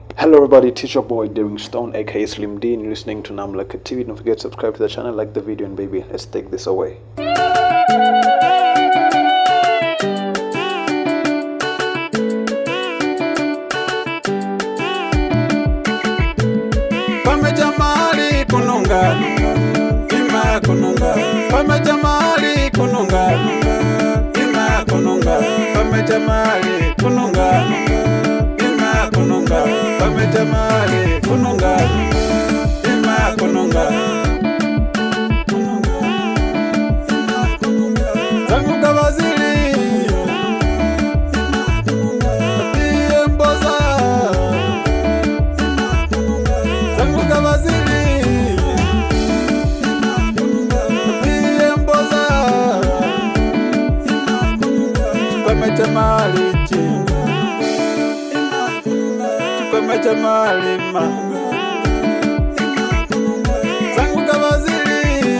Hello everybody, teacher boy Daring Stone aka Slim D, and you're listening to Namlaka TV. Don't forget to subscribe to the channel, like the video, and baby, let's take this away. Pamejamali kununga, ima kununga. Pamejamali kununga, ima kununga. Pamejamali kununga, ima kununga. Pamejamali kununga, ima kununga. Zanguka wazili, atie mboza. Zanguka wazili, atie mboza. Pamejamali chinga, pamejamali manga. Zanguka wazili,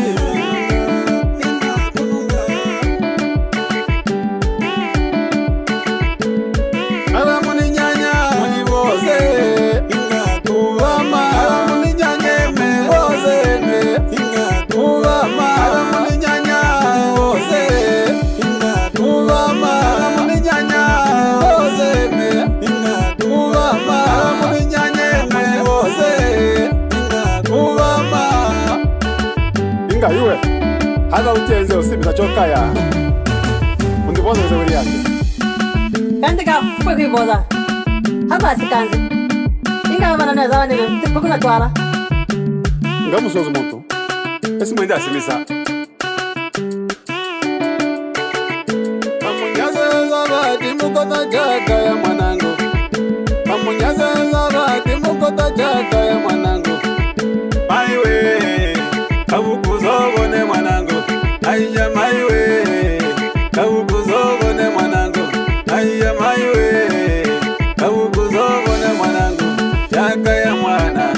alamuni nyanya mwivoze inga kuvama. Alamuni nyanya mwivoze inga kuvama. Alamuni nyanya mwivoze inga kuvama. Alamuni nyanya mwivoze inga kuvama. Alamuni nyanya mwivoze inga kuvama. Inga yuwe haga utenze usibiza chokaya undiboza wezeweli yake kandi kapfwe kwivoza hamasi kanzi ingabana neza abandi tukuna twara ngamusoza umuntu ese mwende asimisa pamunyazeza bati mukota jaka ya mwanangu. Pamunyazeza bati mukota jaka ya mwanangu. Maiwe kabukuzobone mwanangu. Aiya maiwe kabukuzobone mwanangu. Aiya maiwe kabukuzobone mwanangu. Jaka ya mwana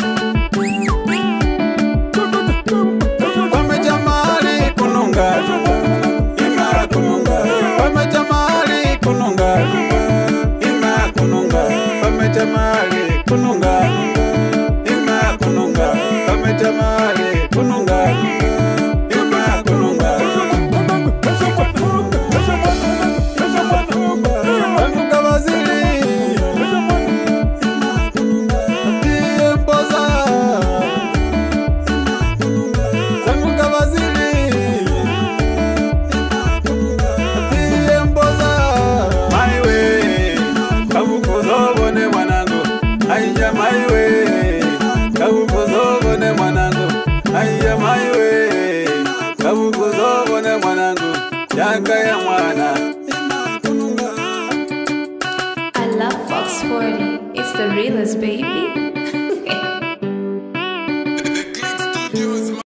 pamejamali kununga, ima kununga. Pamejamali kununga, ima kununga. Pamejamali kununga, ima kununga. Pamejamali kununga, ima kununga. Zanguka wazili, atie mboza. Zanguka wazili, atie mboza. Maiwe kabukuzobone mwanangu. Aiya maiwe kabukuzobone mwanangu. Aiya maiwe kabukuzobone mwanangu. Jaka ya mwana. I love Fox 40. It's the realest, baby.